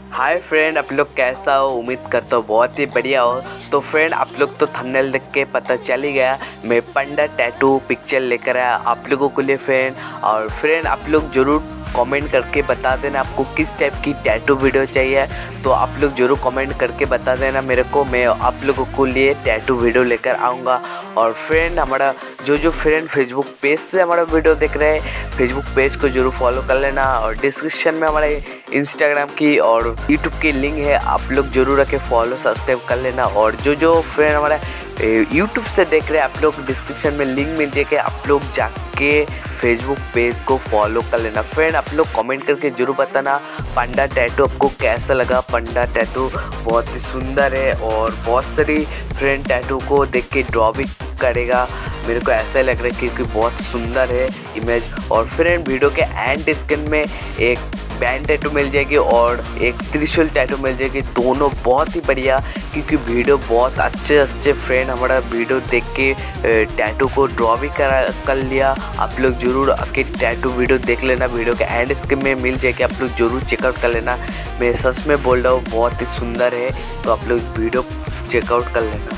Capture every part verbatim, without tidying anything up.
Hi friend, आप लोग कैसा हो? उम्मीद करता हूँ बहुत ही बढ़िया हो। तो फ्रेंड, आप लोग तो थंबनेल देख के पता चल ही गया, मैं पंडा टैटू पिक्चर लेकर आया आप लोगों के लिए फ्रेंड। और फ्रेंड, आप लोग ज़रूर कमेंट करके बता देना आपको किस टाइप की टैटू वीडियो चाहिए। तो आप लोग ज़रूर कमेंट करके बता देना मेरे को, मैं आप लोगों को लिए टैटू वीडियो लेकर आऊँगा। और फ्रेंड, हमारा जो जो फ्रेंड फेसबुक पेज से हमारा वीडियो देख रहे हैं, फेसबुक पेज को जरूर फॉलो कर लेना। और डिस्क्रिप्शन में हमारे इंस्टाग्राम की और यूट्यूब की लिंक है, आप लोग जरूर रखे फॉलो सब्सक्राइब कर लेना। और जो जो फ्रेंड हमारा यूट्यूब से देख रहे हैं, आप लोग डिस्क्रिप्शन में लिंक मिल जाएगा, आप लोग जाके फेसबुक पेज को फॉलो कर लेना। फ्रेंड, आप लोग कमेंट करके जरूर बताना पंडा टैटू आपको कैसा लगा। पंडा टैटू बहुत ही सुंदर है और बहुत सारी फ्रेंड टैटू को देख के ड्रॉ भी करेगा, मेरे को ऐसा लग रहा है क्योंकि बहुत सुंदर है इमेज। और फ्रेंड, वीडियो के एंड स्क्रीन में एक बैंड टैटू मिल जाएगी और एक त्रिशूल टैटू मिल जाएगी, दोनों बहुत ही बढ़िया। क्योंकि वीडियो बहुत अच्छे अच्छे फ्रेंड हमारा वीडियो देख के टैटू को ड्रॉ भी करा कर लिया। आप लोग जरूर आके टैटू वीडियो देख लेना, वीडियो के एंड स्क्रीन में मिल जाएगी, आप लोग जरूर चेकआउट कर लेना। मैं सच में बोल रहा हूँ, बहुत ही सुंदर है, तो आप लोग वीडियो चेकआउट कर लेना।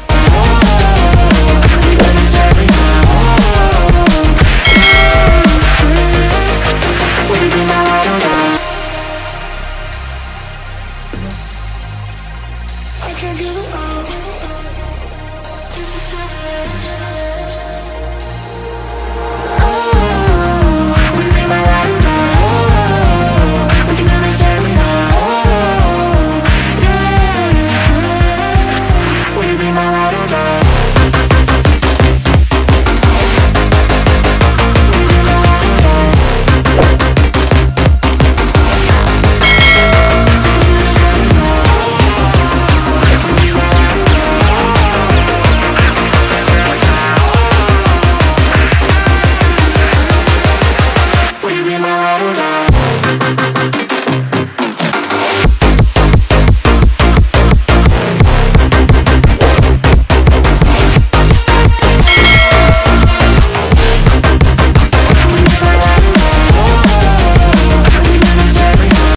I can't give it up.